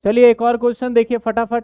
चलिए एक और क्वेश्चन देखिए फटाफट।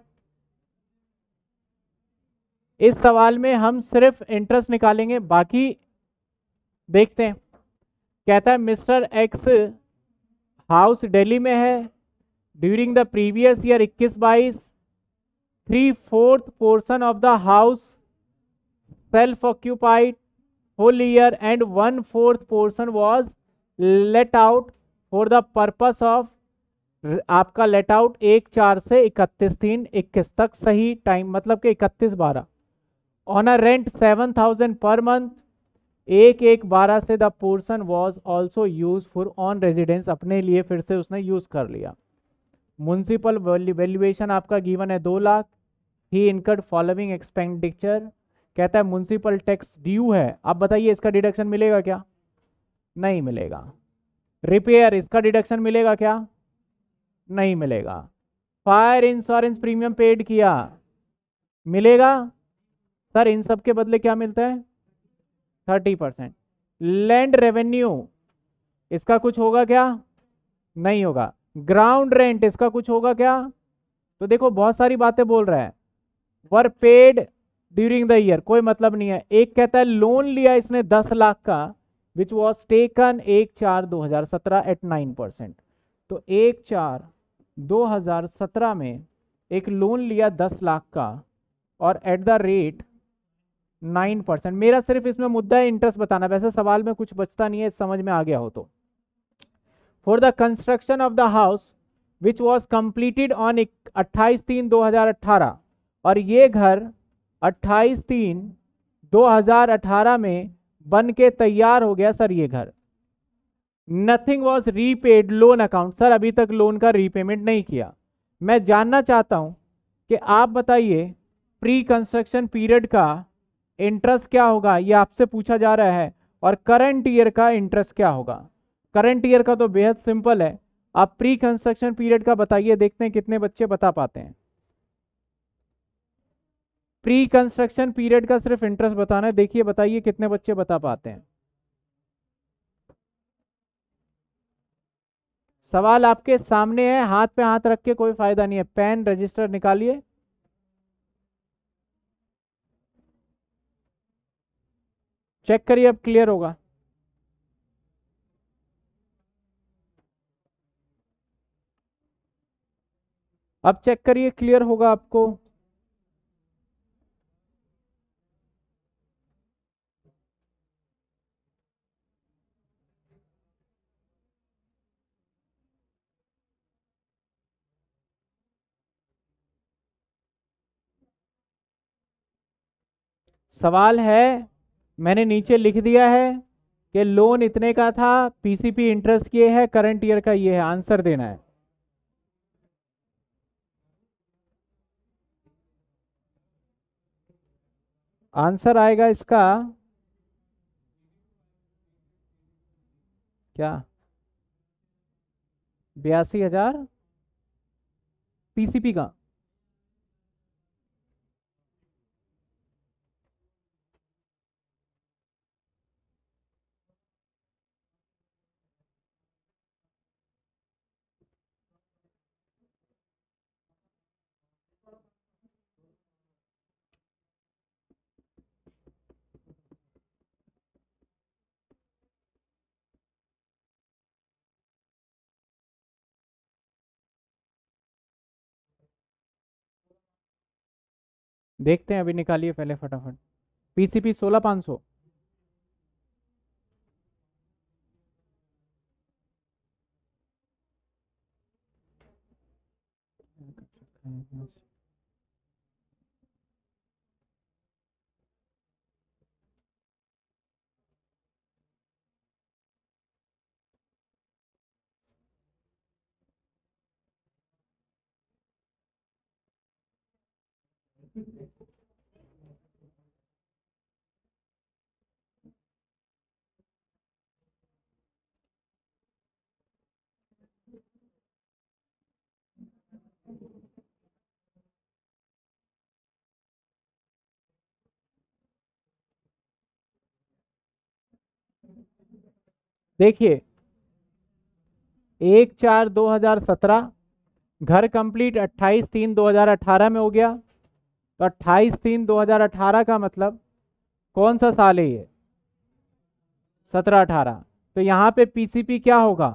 इस सवाल में हम सिर्फ इंटरेस्ट निकालेंगे, बाकी देखते हैं। कहता है मिस्टर एक्स हाउस दिल्ली में है, during the previous year 21-22 3/4 portion of the house self occupied whole year and 1/4 portion was let out for the purpose of, आपका लेट आउट 1/4 से 31/3/21 तक, सही टाइम मतलब कि 31/12 ऑन अ रेंट 7,000 पर मंथ 1/1/12 से the portion was also use for own residence, अपने लिए फिर से उसने यूज कर लिया। म्युनिसिपल वैल्यूएशन आपका गिवन है 2 lakh. He incurred following expenditure, कहता है म्युनिसिपल टैक्स ड्यू है। अब बताइए इसका डिडक्शन मिलेगा क्या? नहीं मिलेगा। रिपेयर, इसका डिडक्शन मिलेगा क्या? नहीं मिलेगा। फायर इंश्योरेंस प्रीमियम पेड किया, मिलेगा। सर इन सब के बदले क्या मिलता है? 30%। लैंड रेवेन्यू, इसका कुछ होगा क्या? नहीं होगा। ग्राउंड रेंट, इसका कुछ होगा क्या? तो देखो बहुत सारी बातें बोल रहा है। Were paid during the year, कोई मतलब नहीं है। एक कहता है लोन लिया इसने 10 लाख का, विच वॉज टेकन 1/4/2017 एट 9%। तो 1/4/2017 में एक लोन लिया 10 लाख का और एट द रेट 9%। मेरा सिर्फ इसमें मुद्दा है इंटरेस्ट बताना, वैसे सवाल में कुछ बचता नहीं है, समझ में आ गया हो तो। For the construction of the house which was completed on 28/3/2018, और ये घर 28/3/2018 में बन के तैयार हो गया सर ये घर। Nothing was repaid loan account, sir अभी तक लोन का रीपेमेंट नहीं किया। मैं जानना चाहता हूं कि आप बताइए प्री कंस्ट्रक्शन पीरियड का इंटरेस्ट क्या होगा, ये आपसे पूछा जा रहा है, और करंट ईयर का इंटरेस्ट क्या होगा। करंट ईयर का तो बेहद सिंपल है, आप प्री कंस्ट्रक्शन पीरियड का बताइए, देखते हैं कितने बच्चे बता पाते हैं। प्री कंस्ट्रक्शन पीरियड का सिर्फ इंटरेस्ट बताना है, देखिए बताइए कितने बच्चे बता पाते हैं। सवाल आपके सामने है, हाथ पे हाथ रख के कोई फायदा नहीं है, पेन रजिस्टर निकालिए। चेक करिए, अब क्लियर होगा। अब चेक करिए, क्लियर होगा आपको। सवाल है, मैंने नीचे लिख दिया है कि लोन इतने का था, पीसीपी इंटरेस्ट ये है, करंट ईयर का ये है, आंसर देना है। आंसर आएगा इसका क्या? 82,000 पीसीपी का। देखते हैं, अभी निकालिए पहले फटाफट। पीसीपी 16,500। देखिए 1/4/2017 घर कंप्लीट 28/3/2018 में हो गया। तो 28/3/2018 का मतलब कौन सा साल है ये? 17-18। तो यहाँ पे पीसीपी क्या होगा?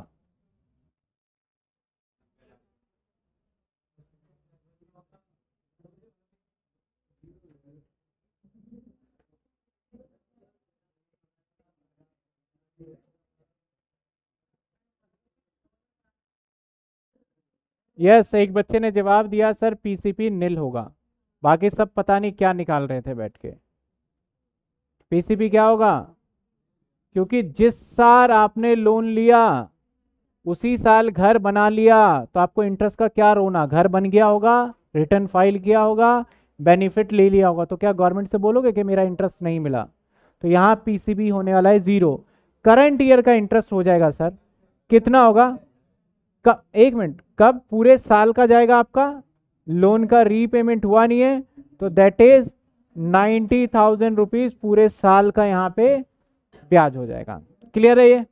यस, एक बच्चे ने जवाब दिया सर पीसीपी नील होगा। बाकी सब पता नहीं क्या निकाल रहे थे बैठ के। पीसीपी क्या होगा? क्योंकि जिस साल आपने लोन लिया उसी साल घर बना लिया, तो आपको इंटरेस्ट का क्या रोना? घर बन गया होगा, रिटर्न फाइल किया होगा, बेनिफिट ले लिया होगा, तो क्या गवर्नमेंट से बोलोगे कि मेरा इंटरेस्ट नहीं मिला? तो यहाँ पीसीबी होने वाला है 0। करंट ईयर का इंटरेस्ट हो जाएगा सर, कितना होगा? कब, एक मिनट, कब पूरे साल का जाएगा आपका? लोन का रीपेमेंट हुआ नहीं है तो दैट इज 90,000 रुपीज पूरे साल का यहाँ पे ब्याज हो जाएगा। क्लियर है ये?